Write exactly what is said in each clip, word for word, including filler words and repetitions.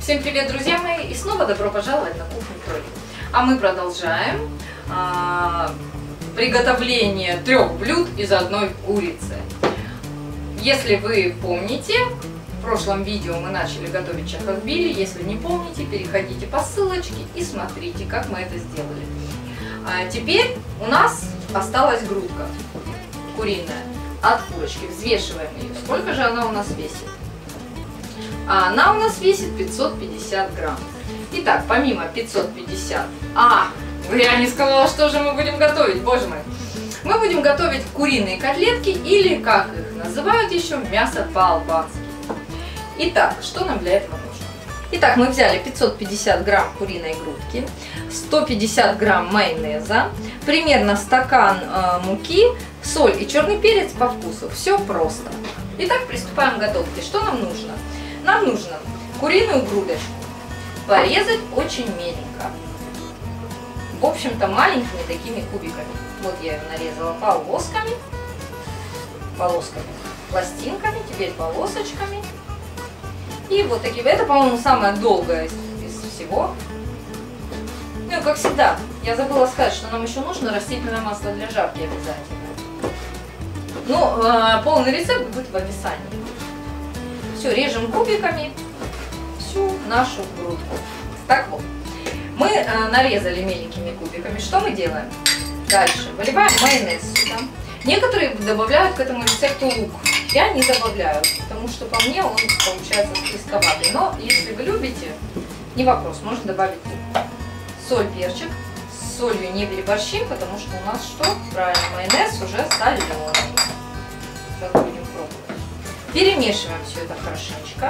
Всем привет, друзья мои, и снова добро пожаловать на кухню Тройки. А мы продолжаем а, приготовление трех блюд из одной курицы. Если вы помните, в прошлом видео мы начали готовить чахохбили. Если не помните, переходите по ссылочке и смотрите, как мы это сделали. А теперь у нас осталась грудка куриная от курочки. Взвешиваем ее. Сколько же она у нас весит? Она у нас весит пятьсот пятьдесят грамм. Итак, помимо пятьсот пятьдесят... А, я не сказала, что же мы будем готовить, боже мой. Мы будем готовить куриные котлетки, или, как их называют еще, мясо по-албански. Итак, что нам для этого нужно? Итак, мы взяли пятьсот пятьдесят грамм куриной грудки, сто пятьдесят грамм майонеза, примерно стакан э, муки, соль и черный перец по вкусу. Все просто. Итак, приступаем к готовке. Что нам нужно? Нам нужно куриную грудочку порезать очень меленько. В общем-то, маленькими такими кубиками. Вот я ее нарезала полосками, полосками, пластинками, теперь полосочками. И вот такие. Это, по-моему, самое долгое из, из всего. Ну, как всегда, я забыла сказать, что нам еще нужно растительное масло для жарки обязательно. Ну, э, полный рецепт будет в описании. Все, режем кубиками всю нашу грудку. Так вот, мы э, нарезали меленькими кубиками. Что мы делаем? Дальше выливаем майонез сюда. Некоторые добавляют к этому рецепту лук. Я не добавляю, потому что по мне он получается склизковатый. Но если вы любите, не вопрос, можно добавить лук. Соль, перчик. С солью не переборщим, потому что у нас что? Правильно, майонез уже соленый. Сейчас будем пробовать. Перемешиваем все это хорошенечко.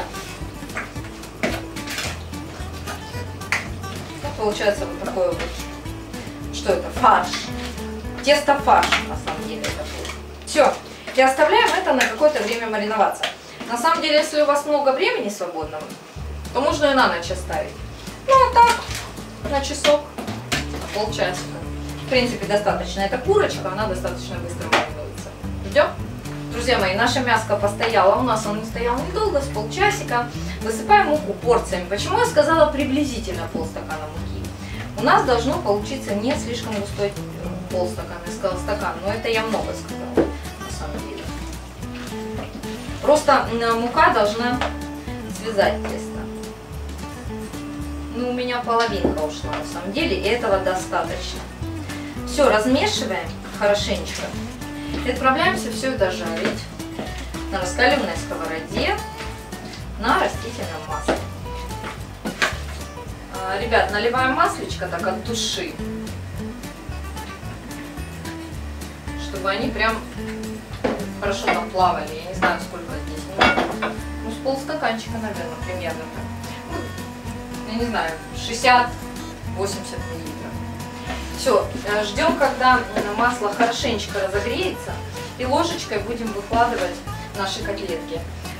Ну, получается вот такой вот, что это, фарш. Тесто фарш, на самом деле это будет. Все, и оставляем это на какое-то время мариноваться. На самом деле, если у вас много времени свободного, то можно и на ночь оставить. Ну, а так, на часок, полчасика. В принципе, достаточно. Это курочка, она достаточно быстро маринуется. Ждем. Друзья мои, наша мяско постояла, у нас он не стоял недолго, с полчасика. Высыпаем муку порциями. Почему я сказала приблизительно полстакана муки? У нас должно получиться не слишком густой полстакана, я сказала стакан, но это я много сказала, на самом деле. Просто мука должна связать тесто. Ну, у меня половинка ушла, на самом деле, и этого достаточно. Все, размешиваем хорошенечко. И отправляемся все это жарить на раскаленной сковороде на растительном масле. А, ребят, наливаем маслечко так от души, чтобы они прям хорошо там плавали. Я не знаю, сколько здесь. Ну, с полстаканчика, наверное, примерно. Ну, я не знаю, шестьдесят-восемьдесят миллилитров. Все, ждем, когда масло хорошенечко разогреется, и ложечкой будем выкладывать наши котлетки.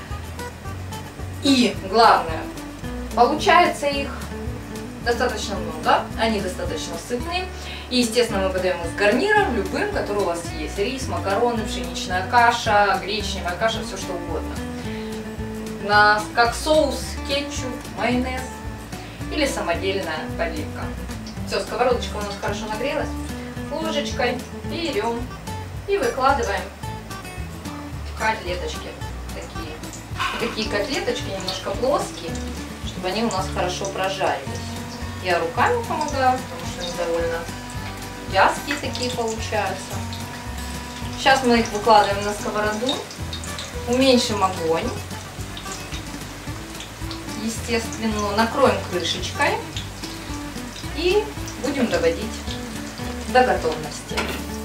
И главное, получается их достаточно много, они достаточно сытные. И, естественно, мы подаем их с гарниром, любым, который у вас есть. Рис, макароны, пшеничная каша, гречневая каша, все что угодно. На, как соус, кетчуп, майонез или самодельная поливка. Все, сковородочка у нас хорошо нагрелась. Ложечкой берем и выкладываем котлеточки. Такие, такие котлеточки немножко плоские, чтобы они у нас хорошо прожарились. Я руками помогаю, потому что они довольно вязкие такие получаются. Сейчас мы их выкладываем на сковороду. Уменьшим огонь. Естественно, накроем крышечкой. И будем доводить до готовности.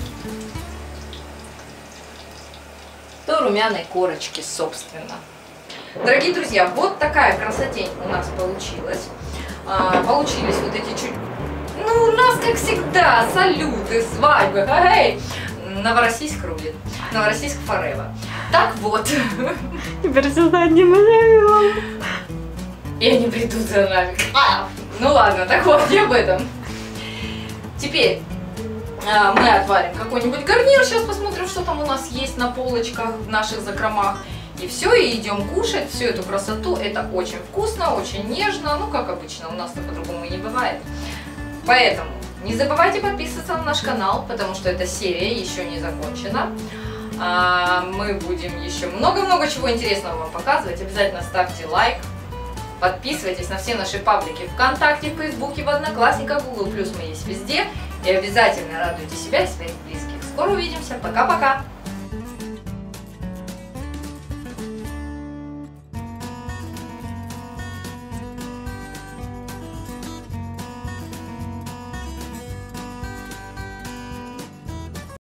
До румяной корочки, собственно. Дорогие друзья, вот такая красотень у нас получилась. А, получились вот эти чуть... Ну, у нас, как всегда, салюты, свадьбы. Эй! Новороссийск рулит. Новороссийск forever. Так вот. Теперь сюда не могу. И они придут за нами. А, ну ладно, так вот, не об этом. Теперь а, мы отварим какой-нибудь гарнир. Сейчас посмотрим, что там у нас есть на полочках, в наших закромах. И все, и идем кушать всю эту красоту. Это очень вкусно, очень нежно, ну как обычно, у нас-то по-другому и не бывает. Поэтому не забывайте подписываться на наш канал, потому что эта серия еще не закончена. Мы будем еще много-много чего интересного вам показывать. Обязательно ставьте лайк, подписывайтесь на все наши паблики ВКонтакте, в Фейсбуке, в Одноклассниках, Google+, мы есть везде. И обязательно радуйте себя и своих близких. Скоро увидимся. Пока-пока!